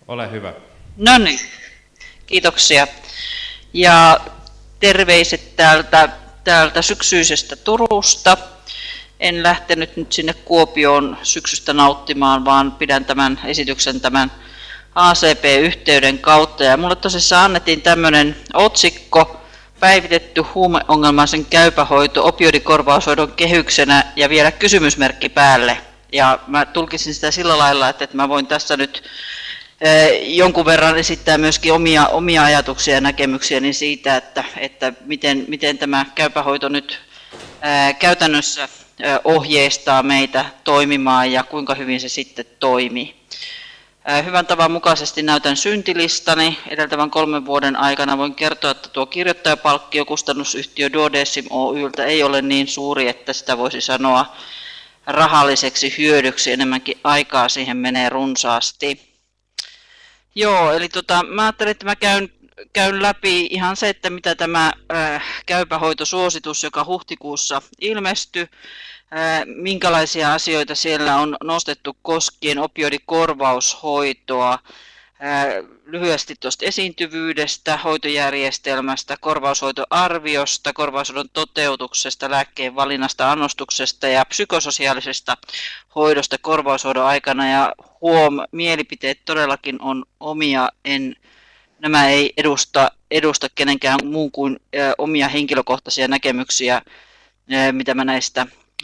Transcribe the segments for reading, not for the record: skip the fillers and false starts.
Ole hyvä. No niin, kiitoksia. Ja terveiset täältä syksyisestä Turusta. En lähtenyt nyt sinne Kuopioon syksystä nauttimaan, vaan pidän tämän esityksen tämän ACP-yhteyden kautta. Ja mulle tosissaan annettiin tämmöinen otsikko, päivitetty huumeongelmaisen käypähoito opioidikorvaushoidon kehyksenä ja vielä kysymysmerkki päälle. Ja mä tulkisin sitä sillä lailla, että mä voin tässä nyt jonkun verran esittää myöskin omia ajatuksia ja näkemyksiä niin siitä, että miten tämä käypähoito nyt käytännössä ohjeistaa meitä toimimaan ja kuinka hyvin se sitten toimii. Hyvän tavan mukaisesti näytän syntilistani. Edeltävän 3 vuoden aikana voin kertoa, että tuo kirjoittajapalkkio kustannusyhtiö Duodecim Oy:ltä ei ole niin suuri, että sitä voisi sanoa rahalliseksi hyödyksi, enemmänkin aikaa siihen menee runsaasti. Joo, eli mä ajattelin, että mä käyn läpi ihan se, että mitä tämä käypähoitosuositus, joka huhtikuussa ilmestyi, minkälaisia asioita siellä on nostettu koskien opioidikorvaushoitoa, lyhyesti tuosta esiintyvyydestä, hoitojärjestelmästä, korvaushoitoarviosta, korvaushoidon toteutuksesta, lääkkeen valinnasta, annostuksesta ja psykososiaalisesta hoidosta korvaushoidon aikana. Ja mielipiteet todellakin on omia, nämä ei edusta kenenkään muun kuin omia henkilökohtaisia näkemyksiä, mitä mä näistä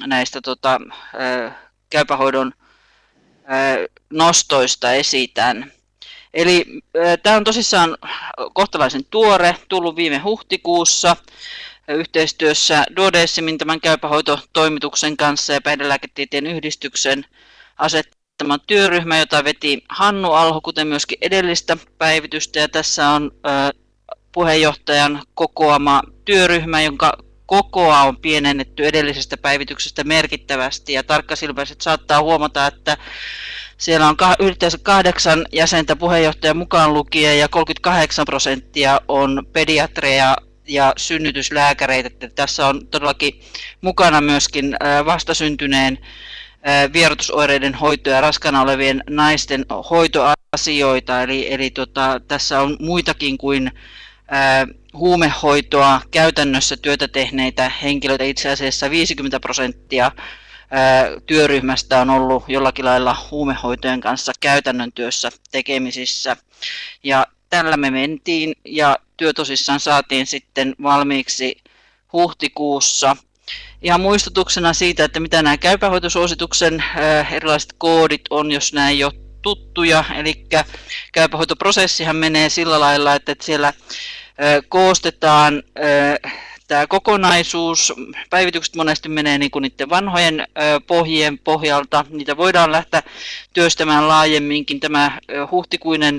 käypähoidon nostoista esitän. Eli tämä on tosissaan kohtalaisen tuore, tullut viime huhtikuussa yhteistyössä Duodecimin tämän käypähoitotoimituksen kanssa ja Päihdelääketieteen yhdistyksen asettaman työryhmä, jota veti Hannu Alho, kuten myöskin edellistä päivitystä. Ja tässä on puheenjohtajan kokoama työryhmä, jonka kokoa on pienennetty edellisestä päivityksestä merkittävästi. Ja tarkkasilmäiset saattaa huomata, että siellä on yhteensä 8 jäsentä puheenjohtajan mukaan lukien ja 38% on pediatreja ja synnytyslääkäreitä. Tässä on todellakin mukana myöskin vastasyntyneen vierotusoireiden hoito ja raskaana olevien naisten hoitoasioita. Eli tässä on muitakin kuin huumehoitoa käytännössä työtä tehneitä henkilöitä. Itse asiassa 50% työryhmästä on ollut jollakin lailla huumehoitojen kanssa käytännön työssä tekemisissä. Ja tällä me mentiin ja työ tosissaan saatiin sitten valmiiksi huhtikuussa. Ihan muistutuksena siitä, että mitä nämä käypähoitosuosituksen erilaiset koodit on, jos nämä ei ole tuttuja. Eli käypähoitoprosessihan menee sillä lailla, että siellä koostetaan tämä kokonaisuus. Päivitykset monesti menee niin kuin niiden vanhojen pohjien pohjalta. Niitä voidaan lähteä työstämään laajemminkin. Tämä huhtikuinen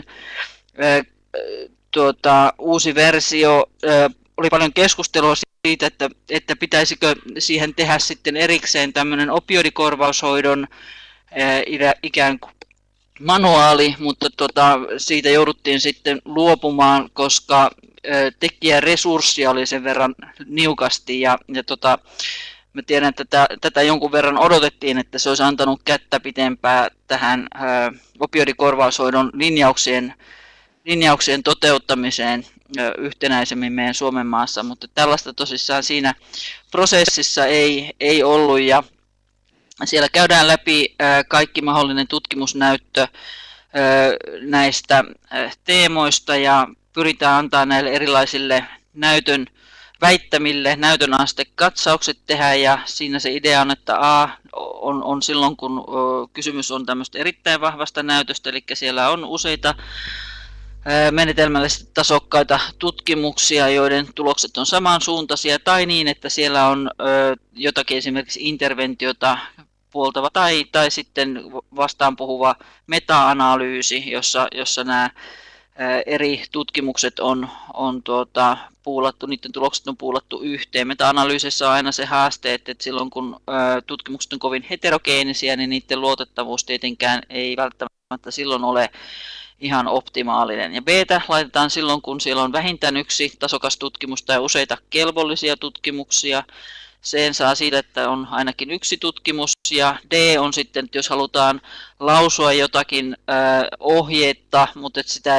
uusi versio, oli paljon keskustelua siitä, että pitäisikö siihen tehdä sitten erikseen tämmöinen opioidikorvaushoidon ikään kuin manuaali, mutta siitä jouduttiin sitten luopumaan, koska tekijäresurssia oli sen verran niukasti ja mä tiedän, että tätä jonkun verran odotettiin, että se olisi antanut kättä pitempää tähän opioidikorvaushoidon linjauksien toteuttamiseen yhtenäisemmin meidän Suomen maassa, mutta tällaista tosissaan siinä prosessissa ei ollut ja siellä käydään läpi kaikki mahdollinen tutkimusnäyttö näistä teemoista ja pyritään antaa näille erilaisille näytön väittämille näytön astekatsaukset tehdä ja siinä se idea on, että on silloin kun kysymys on tämmöistä erittäin vahvasta näytöstä, eli siellä on useita menetelmällisesti tasokkaita tutkimuksia, joiden tulokset on samansuuntaisia tai niin, että siellä on jotakin esimerkiksi interventiota puoltava tai sitten vastaan puhuva meta-analyysi, jossa nämä eri tutkimukset on puulattu, niiden tulokset on puulattu yhteen. Meta-analyysissä on aina se haaste, että silloin kun tutkimukset on kovin heterogeenisiä, niin niiden luotettavuus tietenkään ei välttämättä silloin ole ihan optimaalinen. Ja B-tä laitetaan silloin, kun siellä on vähintään yksi tasokas tutkimus tai useita kelvollisia tutkimuksia. C saa siitä, että on ainakin yksi tutkimus, ja D on sitten, että jos halutaan lausua jotakin ohjeetta, mutta että sitä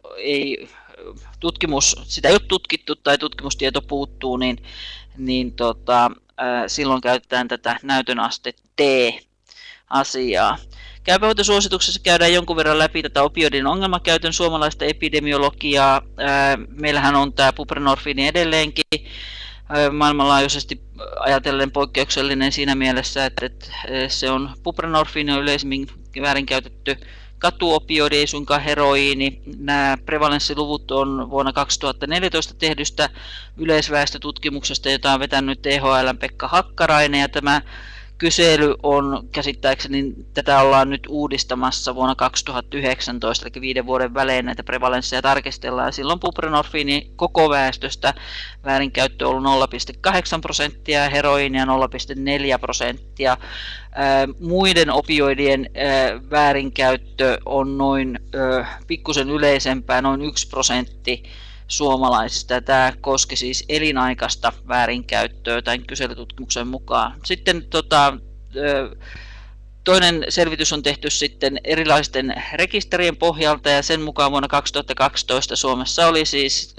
sitä ei ole tutkittu tai tutkimustieto puuttuu, niin silloin käytetään tätä näytön aste D-asiaa. Käypähoitosuosituksessa käydään jonkun verran läpi tätä opioidin ongelmakäytön suomalaista epidemiologiaa. Meillähän on tämä buprenorfiini edelleenkin maailmanlaajuisesti ajatellen poikkeuksellinen siinä mielessä, että se on buprenorfiini on yleisimmin väärinkäytetty katuopioidi, ei suinkaan heroiini. Nämä prevalenssiluvut on vuonna 2014 tehdystä yleisväestötutkimuksesta, jota on vetänyt THL:n Pekka Hakkarainen, ja tämä kysely on käsittääkseni, tätä ollaan nyt uudistamassa vuonna 2019, eli 5 vuoden välein näitä prevalensseja tarkistellaan, ja silloin buprenorfiini koko väestöstä väärinkäyttö on ollut 0,8% ja heroiinia 0,4%. Muiden opioidien väärinkäyttö on noin pikkusen yleisempää, noin 1% suomalaisista. Tämä koski siis elinaikaista väärinkäyttöä tämän kyselytutkimuksen mukaan. Sitten toinen selvitys on tehty sitten erilaisten rekisterien pohjalta, ja sen mukaan vuonna 2012 Suomessa oli siis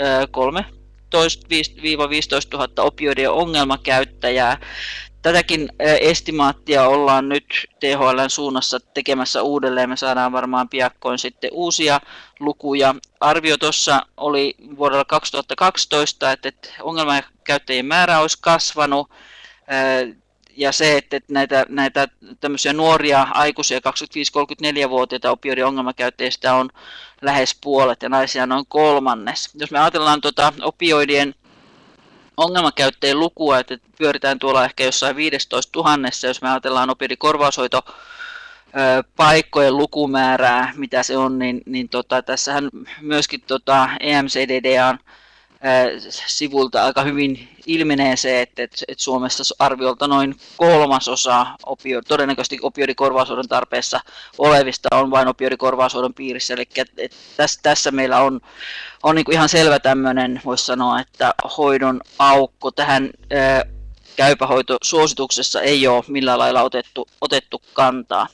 13-15 000 opioidien ongelmakäyttäjää. Tätäkin estimaattia ollaan nyt THL:n suunnassa tekemässä uudelleen. Me saadaan varmaan piakkoin sitten uusia lukuja. Arvio tuossa oli vuodella 2012, että ongelmakäyttäjien määrä olisi kasvanut. Ja se, että näitä tämmöisiä nuoria aikuisia 25-34-vuotiaita opioidin ongelmakäyttäjistä on lähes puolet ja naisia noin kolmannes. Jos me ajatellaan opioidien ongelmakäyttäjien lukua, että pyöritään tuolla ehkä jossain 15 000, jos me ajatellaan opioidikorvaushoitopaikkojen lukumäärää, mitä se on, niin tässähän myöskin EMCDDAn sivulta aika hyvin ilmenee se, että Suomessa arviolta noin 1/3 todennäköisesti opioidikorvaushoidon tarpeessa olevista on vain opioidikorvaushoidon piirissä, eli tässä meillä on niin kuin ihan selvä tämmöinen, voisi sanoa, että hoidon aukko tähän käypähoitosuosituksessa ei ole millään lailla otettu kantaa.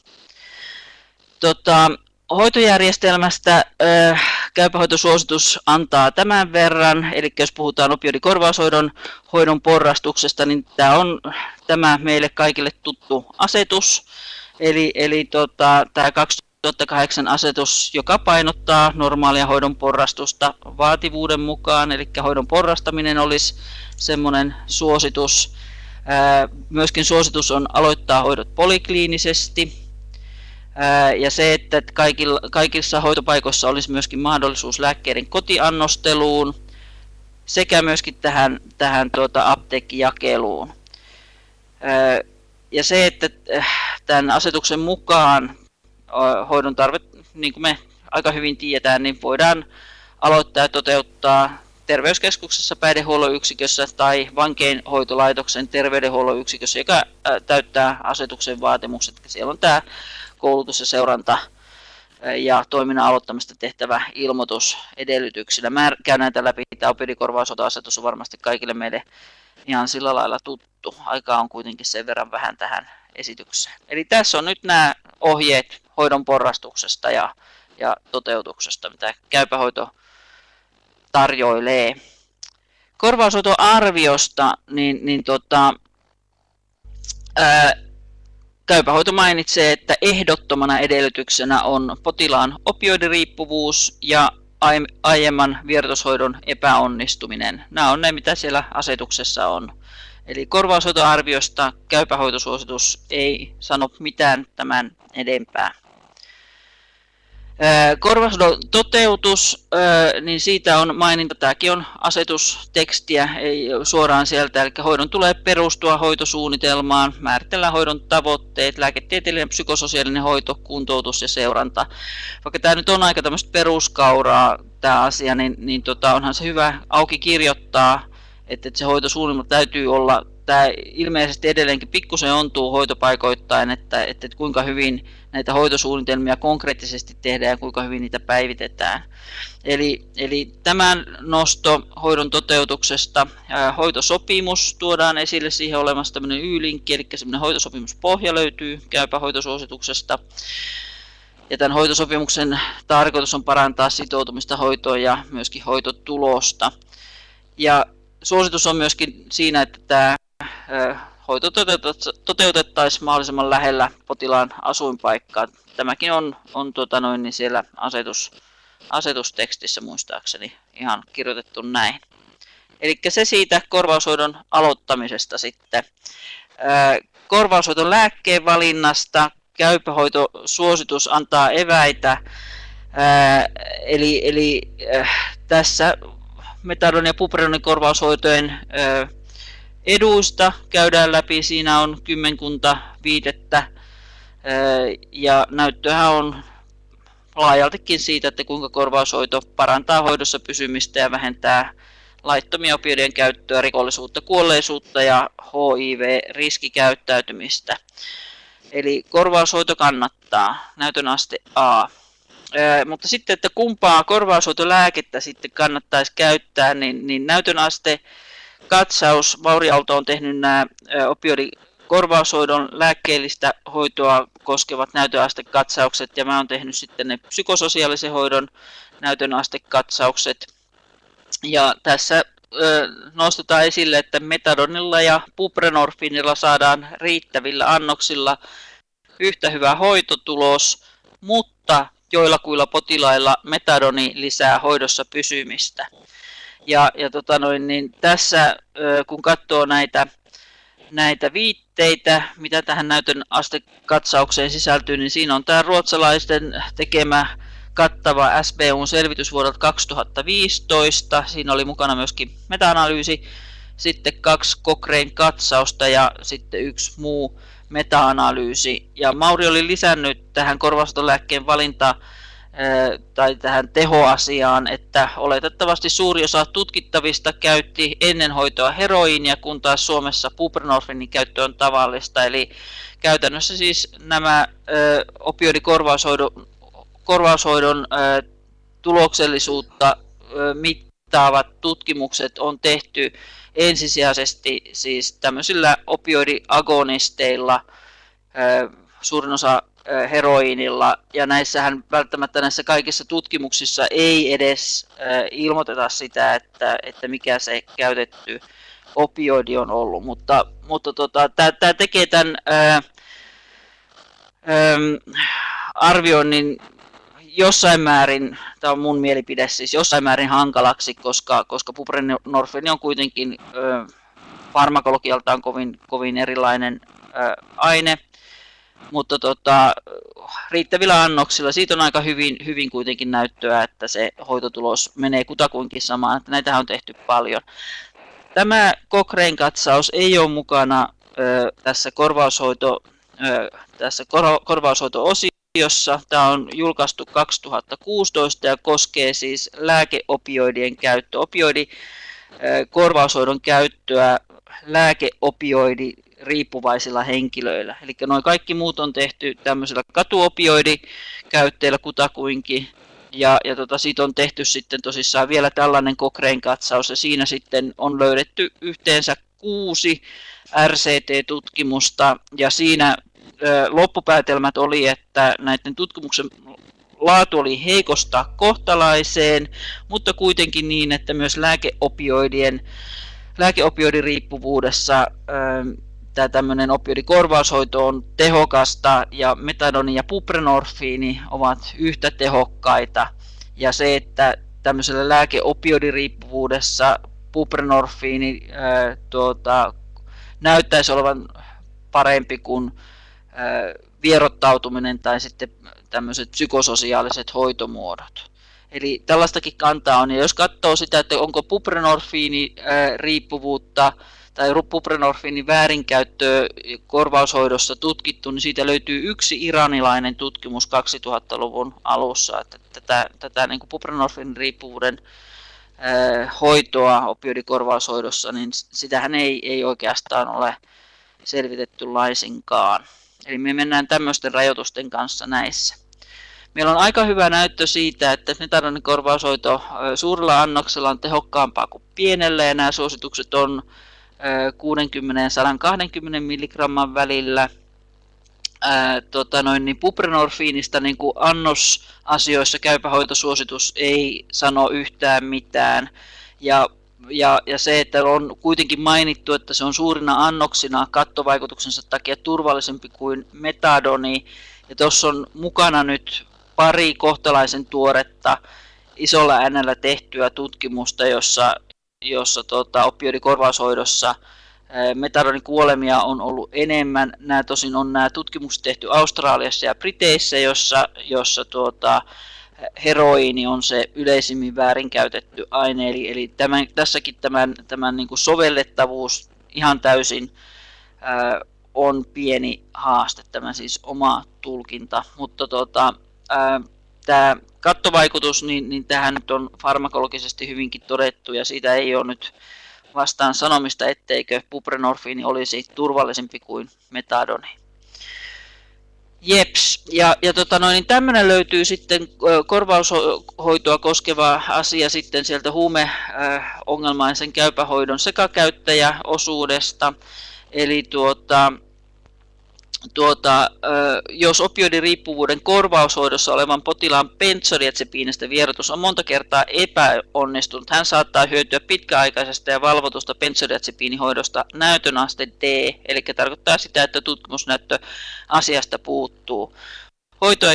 Hoitojärjestelmästä käypähoitosuositus antaa tämän verran, eli jos puhutaan opioidikorvaushoidon porrastuksesta, niin tämä meille kaikille tuttu asetus, eli tämä 2008 asetus, joka painottaa normaalia hoidon porrastusta vaativuuden mukaan, eli hoidon porrastaminen olisi semmoinen suositus. Myöskin suositus on aloittaa hoidot polikliinisesti. Ja se, että kaikissa hoitopaikoissa olisi myöskin mahdollisuus lääkkeiden kotiannosteluun sekä myöskin tähän apteekkijakeluun. Ja se, että tämän asetuksen mukaan hoidon tarve, niin kuin me aika hyvin tiedetään, niin voidaan aloittaa ja toteuttaa terveyskeskuksessa, päihdehuollon yksikössä tai vankeinhoitolaitoksen terveydenhuollon yksikössä, joka täyttää asetuksen vaatimukset. Siellä on tämä koulutus ja seuranta ja toiminnan aloittamista tehtävä ilmoitus edellytyksillä. Mä käyn näitä läpi. Tämä opioidikorvaushoitoasetus on varmasti kaikille meille ihan sillä lailla tuttu. Aikaa on kuitenkin sen verran vähän tähän esitykseen. Eli tässä on nyt nämä ohjeet hoidon porrastuksesta ja toteutuksesta, mitä käypähoito tarjoilee. Korvaushoitoarviosta, käypähoito mainitsee, että ehdottomana edellytyksenä on potilaan opioidiriippuvuus ja aiemman vierotushoidon epäonnistuminen. Nämä on ne, mitä siellä asetuksessa on. Eli korvaushoitoarviosta käypähoitosuositus ei sano mitään tämän edempää. Korvaushoidon toteutus, niin siitä on maininta, tämäkin on asetustekstiä, ei suoraan sieltä, eli hoidon tulee perustua hoitosuunnitelmaan, määritellään hoidon tavoitteet, lääketieteellinen, psykososiaalinen hoito, kuntoutus ja seuranta. Vaikka tämä nyt on aika tämmöistä peruskauraa tämä asia, niin onhan se hyvä auki kirjoittaa, että se hoitosuunnitelma täytyy olla, tämä ilmeisesti edelleenkin pikkusen ontuu hoitopaikoittain, että kuinka hyvin näitä hoitosuunnitelmia konkreettisesti tehdään ja kuinka hyvin niitä päivitetään. Eli tämän nosto hoidon toteutuksesta, hoitosopimus tuodaan esille, siihen olemassa tämmöinen Y-linkki, eli semmoinen hoitosopimuspohja löytyy Käypä hoitosuosituksesta. Ja tämän hoitosopimuksen tarkoitus on parantaa sitoutumista hoitoon ja myöskin hoitotulosta. Ja suositus on myöskin siinä, että tämä hoito toteutettaisiin mahdollisimman lähellä potilaan asuinpaikkaa. Tämäkin on siellä asetustekstissä muistaakseni ihan kirjoitettu näin. Eli se siitä korvaushoidon aloittamisesta sitten. Korvaushoidon lääkkeen valinnasta Käypä hoitosuositus antaa eväitä. Eli tässä metadonin ja buprenorfinin korvaushoitojen eduista käydään läpi. Siinä on kymmenkunta viitettä ja näyttöhän on laajaltikin siitä, että kuinka korvaushoito parantaa hoidossa pysymistä ja vähentää laittomia opioidien käyttöä, rikollisuutta, kuolleisuutta ja HIV-riskikäyttäytymistä. Eli korvaushoito kannattaa, näytön aste A. Mutta sitten, että kumpaa korvaushoitolääkettä sitten kannattaisi käyttää, niin näytön aste katsaus. Mauri Aalto on tehnyt nämä opioidikorvaushoidon lääkkeellistä hoitoa koskevat näytöastekatsaukset ja mä oon tehnyt sitten ne psykososiaalisen hoidon näytönastekatsaukset. Ja tässä nostetaan esille, että metadonilla ja buprenorfinilla saadaan riittävillä annoksilla yhtä hyvä hoitotulos, mutta joillakuilla potilailla metadoni lisää hoidossa pysymistä. Niin tässä kun katsoo näitä viitteitä, mitä tähän näytön astekatsaukseen sisältyy, niin siinä on tämä ruotsalaisten tekemä kattava SBUn-selvitys vuodelta 2015. Siinä oli mukana myöskin meta-analyysi, sitten 2 Cochrane katsausta ja sitten 1 muu meta-analyysi. Ja Mauri oli lisännyt tähän korvaushoitolääkkeen valinta tai tähän tehoasiaan, että oletettavasti suuri osa tutkittavista käytti ennen hoitoa heroiinia, kun taas Suomessa buprenorfinin käyttö on tavallista. Eli käytännössä siis nämä opioidikorvaushoidon tuloksellisuutta mittaavat tutkimukset on tehty ensisijaisesti siis tämmöisillä opioidiagonisteilla, suurin osa heroiinilla, ja näissähän välttämättä näissä kaikissa tutkimuksissa ei edes ilmoiteta sitä, että mikä se käytetty opioidi on ollut, mutta tämä tekee tämän arvioinnin jossain määrin, tämä on mun mielipide siis, jossain määrin hankalaksi, koska buprenorfini on kuitenkin farmakologialtaan kovin erilainen aine, mutta riittävillä annoksilla siitä on aika hyvin kuitenkin näyttöä, että se hoitotulos menee kutakuinkin samaan, että näitähän on tehty paljon. Tämä Cochrane katsaus ei ole mukana tässä korvaushoito-osiossa. Tämä on julkaistu 2016 ja koskee siis lääkeopioidien käyttöä, korvaushoidon käyttöä lääkeopioidiriippuvaisilla henkilöillä. Eli noin kaikki muut on tehty tämmöisillä katuopioidikäytteillä kutakuinkin. Ja siitä on tehty sitten tosissaan vielä tällainen Cochrane katsaus ja siinä sitten on löydetty yhteensä 6 RCT-tutkimusta ja siinä loppupäätelmät oli, että näiden tutkimuksen laatu oli heikosta kohtalaiseen, mutta kuitenkin niin, että myös lääkeopioidiriippuvuudessa tämä tämmöinen opioidikorvaushoito on tehokasta ja metadoni ja buprenorfiini ovat yhtä tehokkaita. Ja se, että tämmöisellä lääkeopioidiriippuvuudessa buprenorfiini näyttäisi olevan parempi kuin vierottautuminen tai sitten tämmöiset psykososiaaliset hoitomuodot. Eli tällaistakin kantaa on. Ja jos katsoo sitä, että onko buprenorfiini riippuvuutta tai buprenorfiinin väärinkäyttöä korvaushoidossa tutkittu, niin siitä löytyy yksi iranilainen tutkimus 2000-luvun alussa. Että tätä niin kuin buprenorfiinin riippuvuuden hoitoa opioidikorvaushoidossa, niin sitähän ei oikeastaan ole selvitetty laisinkaan. Eli me mennään tämmöisten rajoitusten kanssa näissä. Meillä on aika hyvä näyttö siitä, että metadonikorvaushoito suurella annoksella on tehokkaampaa kuin pienellä, ja nämä suositukset on 60 ja 120 milligramman välillä. Buprenorfiinista niin kuin annosasioissa käypähoitosuositus ei sano yhtään mitään. Ja se, että on kuitenkin mainittu, että se on suurina annoksina kattovaikutuksensa takia turvallisempi kuin metadoni. Ja tuossa on mukana nyt pari kohtalaisen tuoretta isolla äänellä tehtyä tutkimusta, jossa opioidikorvaushoidossa metadonikuolemia on ollut enemmän. Tosin on nämä tutkimukset tehty Australiassa ja Briteissä, jossa heroiini on se yleisimmin väärinkäytetty aine. Eli tässäkin tämän niin kuin sovellettavuus ihan täysin on pieni haaste, tämä siis oma tulkinta. Mutta tämä kattovaikutus, niin tähän nyt on farmakologisesti hyvinkin todettu, ja siitä ei ole nyt vastaan sanomista, etteikö buprenorfiini olisi turvallisempi kuin metadoni. Jeps, niin tämmöinen löytyy sitten korvaushoitoa koskeva asia sitten sieltä huumeongelmaisen käypähoidon sekakäyttäjäosuudesta. Eli jos opioidiriippuvuuden korvaushoidossa olevan potilaan benzodiazepiinistä vierotus on monta kertaa epäonnistunut, hän saattaa hyötyä pitkäaikaisesta ja valvotusta benzodiazepiinihoidosta näytön aste D, eli tarkoittaa sitä, että tutkimusnäyttö asiasta puuttuu. Hoito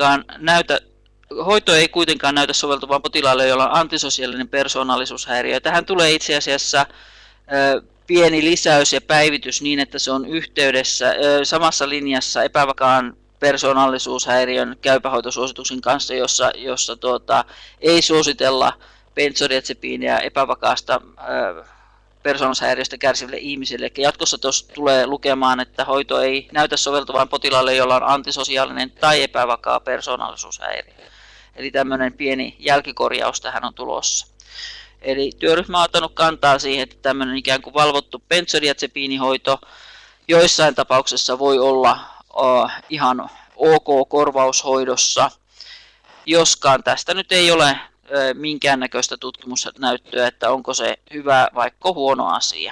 ei kuitenkaan näytä soveltuvan potilaalle, jolla on antisosiaalinen persoonallisuushäiriö. Tähän tulee itse asiassa pieni lisäys ja päivitys niin, että se on yhteydessä samassa linjassa epävakaan persoonallisuushäiriön käypähoitosuosituksen kanssa, jossa ei suositella benzodiazepiinia epävakaasta persoonallisuushäiriöstä kärsiville ihmisille. Eli jatkossa tuossa tulee lukemaan, että hoito ei näytä soveltuvan potilaalle, jolla on antisosiaalinen tai epävakaa persoonallisuushäiriö. Eli tämmöinen pieni jälkikorjaus tähän on tulossa. Eli työryhmä on ottanut kantaa siihen, että tämmöinen ikään kuin valvottu benzodiazepiinihoito joissain tapauksessa voi olla ihan ok korvaushoidossa, joskaan tästä nyt ei ole minkäännäköistä tutkimusnäyttöä, että onko se hyvä vai huono asia.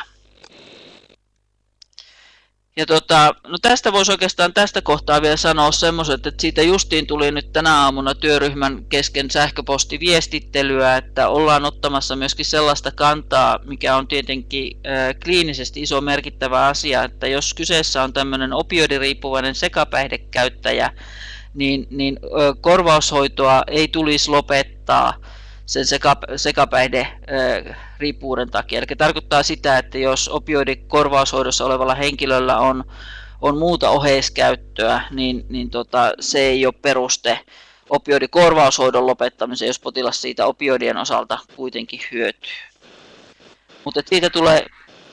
Ja no tästä voisi oikeastaan tästä kohtaa vielä sanoa semmoiset, että siitä justiin tuli nyt tänä aamuna työryhmän kesken sähköpostiviestittelyä, että ollaan ottamassa myöskin sellaista kantaa, mikä on tietenkin kliinisesti iso merkittävä asia, että jos kyseessä on tämmöinen opioidiriippuvainen sekapäihdekäyttäjä, niin korvaushoitoa ei tulisi lopettaa sen sekapäihderiippuvuuden takia. Eli tarkoittaa sitä, että jos opioidikorvaushoidossa olevalla henkilöllä on muuta oheiskäyttöä, niin se ei ole peruste opioidikorvaushoidon lopettamiseen, jos potilas siitä opioidien osalta kuitenkin hyötyy. Mutta siitä tulee...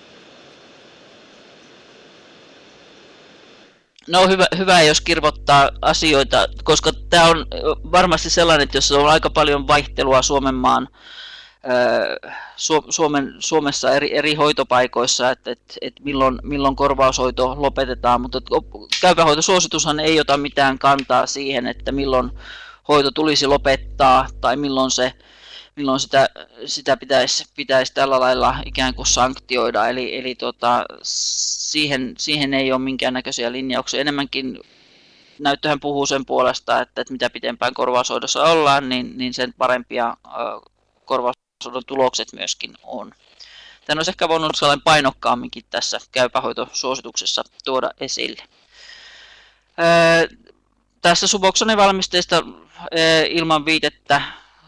No hyvä, jos kirvoittaa asioita, koska tämä on varmasti sellainen, että jos on aika paljon vaihtelua Suomessa eri hoitopaikoissa, että milloin korvaushoito lopetetaan, mutta käypähoitosuositushan ei ota mitään kantaa siihen, että milloin hoito tulisi lopettaa tai milloin sitä pitäisi tällä lailla ikään kuin sanktioida, eli siihen ei ole minkäännäköisiä linjauksia. Enemmänkin näyttöhän puhuu sen puolesta, että mitä pitempään korvaushoidossa ollaan, niin sen parempia korvaushoidon tulokset myöskin on. Tämän olisi ehkä voinut sellainen painokkaamminkin tässä käypähoitosuosituksessa tuoda esille. Tässä Suboxonen valmisteista ilman viitettä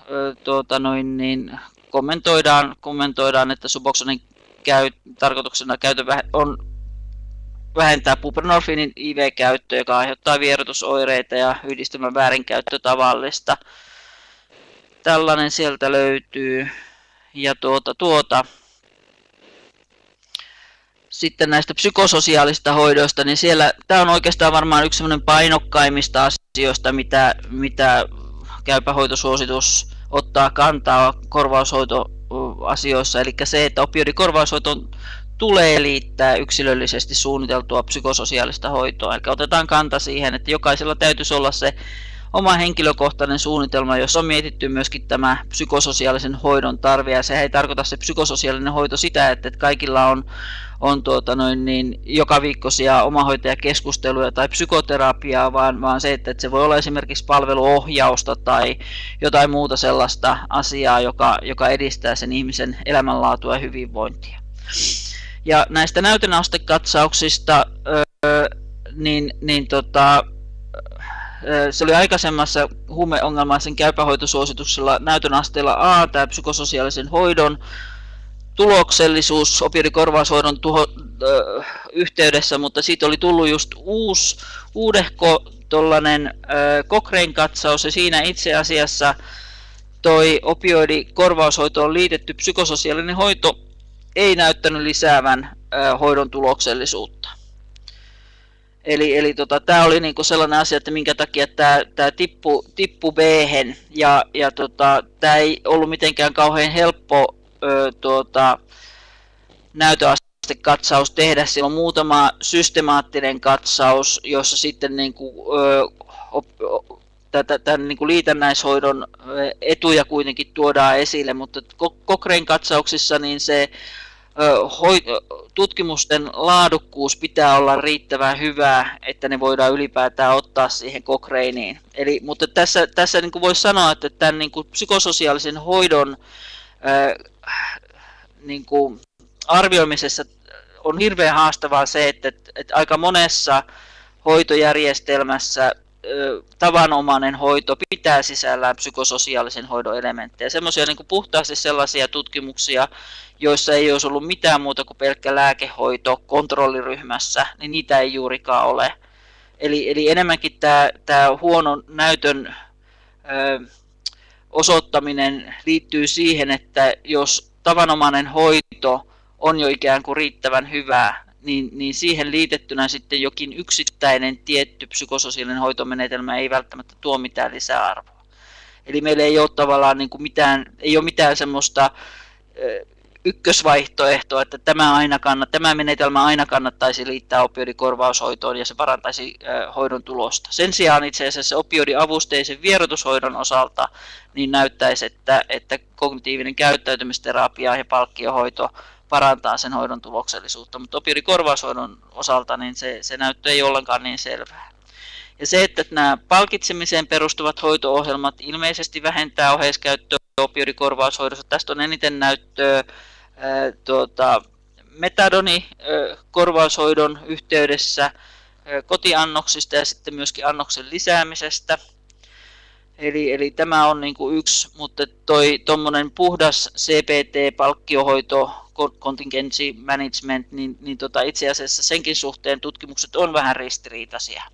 kommentoidaan, että Suboxonen tarkoituksena on vähentää buprenorfiinin IV-käyttöä, joka aiheuttaa vierotusoireita ja yhdistelmän väärinkäyttö tavallista. Tällainen sieltä löytyy. Ja sitten näistä psykososiaalista hoidoista, niin tämä on oikeastaan varmaan yksi sellainen painokkaimmista asioista, mitä käypähoitosuositus ottaa kantaa korvaushoitoasioissa, eli se, että opioidikorvaushoito on tulee liittää yksilöllisesti suunniteltua psykososiaalista hoitoa. Eli otetaan kanta siihen, että jokaisella täytyisi olla se oma henkilökohtainen suunnitelma, jossa on mietitty myöskin tämä psykososiaalisen hoidon tarve. Ja se ei tarkoita se psykososiaalinen hoito sitä, että kaikilla on joka viikkoisia omahoitajakeskusteluja tai psykoterapiaa, vaan se, että se voi olla esimerkiksi palveluohjausta tai jotain muuta sellaista asiaa, joka edistää sen ihmisen elämänlaatua ja hyvinvointia. Ja näistä näytönastekatsauksista, se oli aikaisemmassa huumeongelmaisen käypähoitosuosituksella näytön asteella A, tämä psykososiaalisen hoidon tuloksellisuus opioidikorvaushoidon yhteydessä, mutta siitä oli tullut just uudehko tollainen Cochrane-katsaus, ja siinä itse asiassa toi opioidikorvaushoitoon liitetty psykososiaalinen hoito ei näyttänyt lisäävän hoidon tuloksellisuutta. Eli tämä oli niinku sellainen asia, että minkä takia tämä tippu B-hen, ja tämä ei ollut mitenkään kauhean helppo näytöastekatsaus tehdä. Siellä on muutama systemaattinen katsaus, jossa sitten tämän liitännäishoidon etuja kuitenkin tuodaan esille, mutta Cochrane katsauksissa niin se tutkimusten laadukkuus pitää olla riittävän hyvää, että ne voidaan ylipäätään ottaa siihen Cochraneen. Mutta tässä niin kuin voisi sanoa, että tämän niin kuin psykososiaalisen hoidon niin kuin arvioimisessa on hirveän haastavaa se, että aika monessa hoitojärjestelmässä tavanomainen hoito pitää sisällään psykososiaalisen hoidon elementtejä. Semmoisia niin kuin puhtaasti sellaisia tutkimuksia, joissa ei olisi ollut mitään muuta kuin pelkkä lääkehoito kontrolliryhmässä, niin niitä ei juurikaan ole. Eli enemmänkin tämä huonon näytön osoittaminen liittyy siihen, että jos tavanomainen hoito on jo ikään kuin riittävän hyvää, niin siihen liitettynä sitten jokin yksittäinen tietty psykososiaalinen hoitomenetelmä ei välttämättä tuo mitään lisäarvoa. Eli meillä ei ole tavallaan niin kuin mitään semmoista ykkösvaihtoehtoa, että tämä menetelmä aina kannattaisi liittää opioidikorvaushoitoon ja se parantaisi hoidon tulosta. Sen sijaan itse asiassa opioidiavusteisen vieroitushoidon osalta niin näyttäisi, että kognitiivinen käyttäytymisterapia ja palkkiohoito parantaa sen hoidon tuloksellisuutta, mutta opioidikorvaushoidon osalta niin se näyttö ei ollenkaan niin selvää. Ja se, että nämä palkitsemiseen perustuvat hoito-ohjelmat ilmeisesti vähentää oheiskäyttöä opioidikorvaushoidossa. Tästä on eniten näyttöä metadonikorvaushoidon yhteydessä, kotiannoksista ja sitten myöskin annoksen lisäämisestä. Eli tämä on niin kuin yksi, mutta tuommoinen puhdas CPT-palkkiohoito, contingency management, niin itse asiassa senkin suhteen tutkimukset on vähän ristiriitaisia.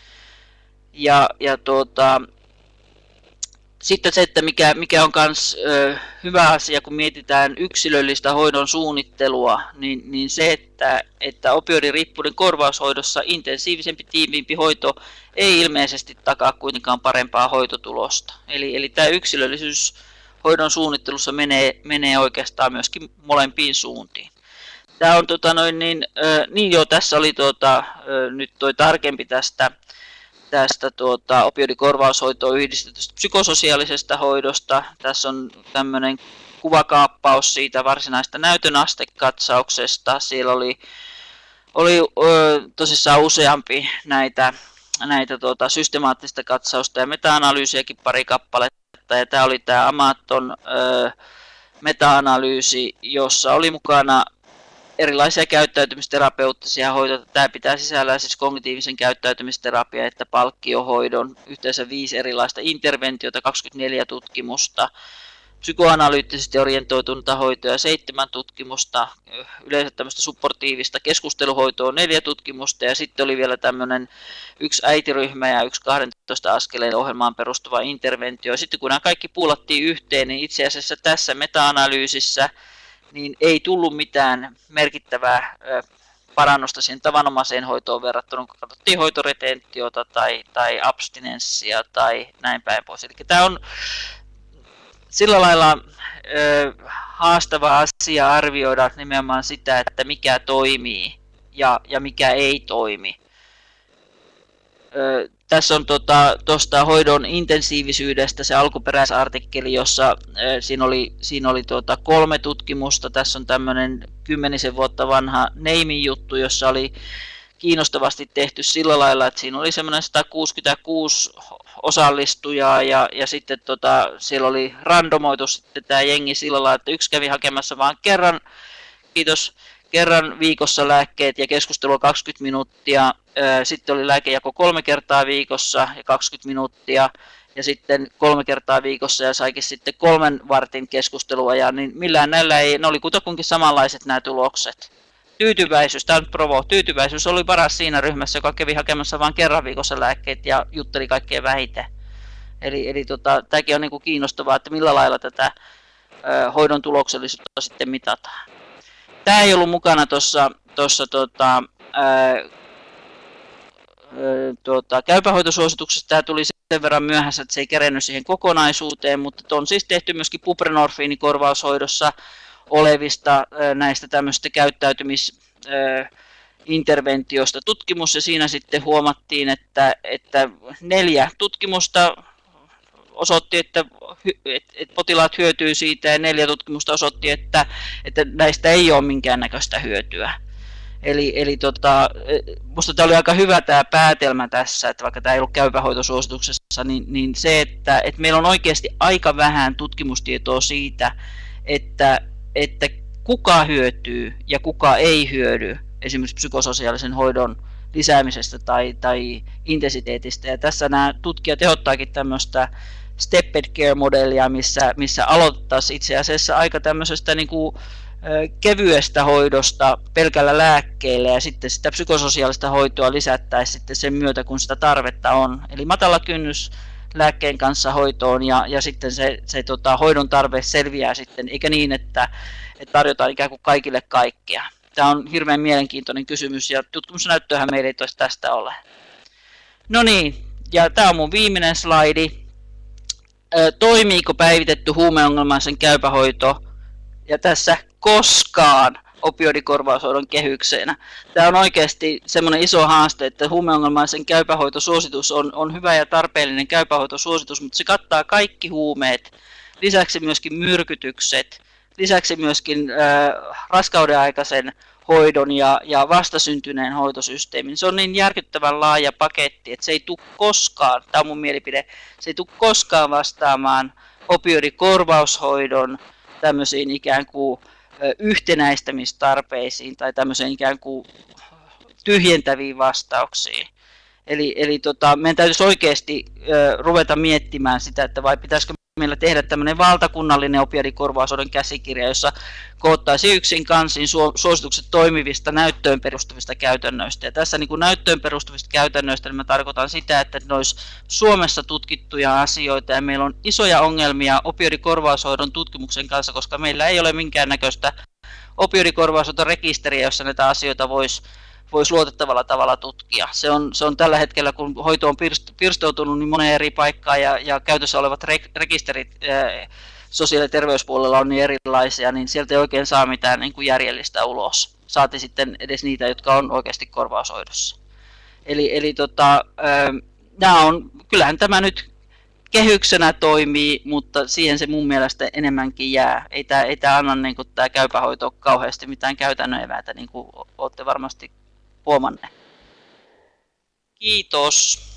Sitten se, että mikä on myös hyvä asia, kun mietitään yksilöllistä hoidon suunnittelua, niin se, että opioidiriippuvuuden korvaushoidossa intensiivisempi, tiiviimpi hoito ei ilmeisesti takaa kuitenkaan parempaa hoitotulosta. Eli tämä yksilöllisyys hoidon suunnittelussa menee oikeastaan myöskin molempiin suuntiin. Tämä on tässä oli nyt tarkempi tästä opioidikorvaushoitoon yhdistetystä psykososiaalisesta hoidosta. Tässä on tämmöinen kuvakaappaus siitä varsinaista näytönastekatsauksesta. Siellä oli tosissaan useampi näitä systemaattista katsausta ja meta-analyysiäkin pari kappaletta. Ja tämä oli tämä Amaton meta-analyysi, jossa oli mukana erilaisia käyttäytymisterapeuttisia hoitoja. Tämä pitää sisällään siis kognitiivisen käyttäytymisterapia että palkkiohoidon, yhteensä 5 erilaista interventiota, 24 tutkimusta, psykoanalyyttisesti orientoitunutta hoitoa 7 tutkimusta, yleensä tämmöistä supportiivista keskusteluhoitoa 4 tutkimusta ja sitten oli vielä tämmöinen 1 äitiryhmä ja 1 12 askeleen ohjelmaan perustuva interventio. Sitten kun nämä kaikki puulattiin yhteen, niin itse asiassa tässä meta-analyysissä niin ei tullut mitään merkittävää parannusta siihen tavanomaiseen hoitoon verrattuna, kun katsottiin hoitoretentiota tai abstinenssia tai näin päin pois. Eli tämä on sillä lailla haastava asia arvioida nimenomaan sitä, että mikä toimii ja mikä ei toimi. Tässä on tuosta hoidon intensiivisyydestä se alkuperäisartikkeli, jossa siinä oli 3 tutkimusta. Tässä on tämmöinen 10 vuotta vanha Neimin juttu, jossa oli kiinnostavasti tehty sillä lailla, että siinä oli semmoinen 166 osallistujaa ja sitten siellä oli randomoitu sitten tämä jengi sillä lailla, että yksi kävi hakemassa vaan kerran viikossa lääkkeet ja keskustelua 20 minuuttia. Sitten oli lääkejako 3 kertaa viikossa ja 20 minuuttia ja sitten 3 kertaa viikossa ja saikin sitten 3 vartin keskustelua ja niin millään näillä ei, ne oli kutakuinkin samanlaiset nämä tulokset. Tyytyväisyys oli paras siinä ryhmässä, joka kävi hakemassa vain kerran viikossa lääkkeet ja jutteli kaikkein vähiten. Eli tämäkin on niinku kiinnostavaa, että millä lailla tätä hoidon tuloksellisuutta sitten mitataan. Tämä ei ollut mukana tuossa käypähoitosuosituksessa. Tämä tuli sen verran myöhässä, että se ei kerennyt siihen kokonaisuuteen, mutta on siis tehty myöskin buprenorfiinikorvaushoidossa olevista näistä tämmöistä käyttäytymisinterventioista tutkimus, ja siinä sitten huomattiin, että 4 tutkimusta osoitti, että potilaat hyötyy siitä, ja 4 tutkimusta osoitti, että näistä ei ole minkäännäköistä hyötyä. Eli musta tämä oli aika hyvä tämä päätelmä tässä, että vaikka tämä ei ollut käypähoitosuosituksessa, niin se, että meillä on oikeasti aika vähän tutkimustietoa siitä, että kuka hyötyy ja kuka ei hyödy esimerkiksi psykososiaalisen hoidon lisäämisestä tai intensiteetistä. Ja tässä nämä tutkijat ehdottaakin tämmöistä stepped care-modellia, missä aloitettaisiin itse asiassa aika tämmöisestä niin kuin kevyestä hoidosta pelkällä lääkkeellä ja sitten sitä psykososiaalista hoitoa lisättäisiin sitten sen myötä, kun sitä tarvetta on. Eli matala kynnys lääkkeen kanssa hoitoon ja sitten se hoidon tarve selviää sitten, eikä niin, että tarjotaan ikään kuin kaikille kaikkea. Tämä on hirveän mielenkiintoinen kysymys ja tutkimusnäyttöähän meillä ei tästä ole. No niin, ja tämä on mun viimeinen slaidi. Toimiiko päivitetty huumeongelmaisen käypähoito? Ja tässä koskaan opioidikorvaushoidon kehyksenä. Tämä on oikeasti semmoinen iso haaste, että huumeongelmaisen käypähoitosuositus on hyvä ja tarpeellinen käypähoitosuositus, mutta se kattaa kaikki huumeet, lisäksi myöskin myrkytykset, lisäksi myöskin raskauden aikaisen hoidon ja vastasyntyneen hoitosysteemin. Se on niin järkyttävän laaja paketti, että se ei tule koskaan, tämä on mun mielipide, se ei tule koskaan vastaamaan opioidikorvaushoidon tämmöisiin ikään kuin yhtenäistämistarpeisiin tai tämmöiseen ikään kuin tyhjentäviin vastauksiin. Eli meidän täytyisi oikeasti ruveta miettimään sitä, että vai pitäisikö meillä tehdä tämmöinen valtakunnallinen opioidikorvaushoidon käsikirja, jossa koottaisiin yksin kansiin suositukset toimivista näyttöön perustuvista käytännöistä. Ja tässä niin kuin näyttöön perustuvista käytännöistä niin mä tarkoitan sitä, että ne olisi Suomessa tutkittuja asioita ja meillä on isoja ongelmia opioidikorvaushoidon tutkimuksen kanssa, koska meillä ei ole minkäännäköistä opioidikorvaushoitorekisteriä, jossa näitä asioita voisi luotettavalla tavalla tutkia. Se on tällä hetkellä, kun hoito on pirstoutunut niin moneen eri paikkaan ja käytössä olevat rekisterit sosiaali- ja terveyspuolella on niin erilaisia, niin sieltä ei oikein saa mitään niin kuin järjellistä ulos. Saati sitten edes niitä, jotka on oikeasti korvaushoidossa. Eli kyllähän tämä nyt kehyksenä toimii, mutta siihen se mun mielestä enemmänkin jää. Ei tämä anna niin kuin tämä käypähoito kauheasti mitään käytännön eväitä, niin kuin olette varmasti huomanneet. Kiitos.